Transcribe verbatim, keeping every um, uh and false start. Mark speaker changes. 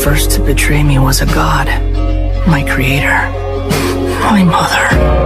Speaker 1: first to betray me was a god, my creator, my mother.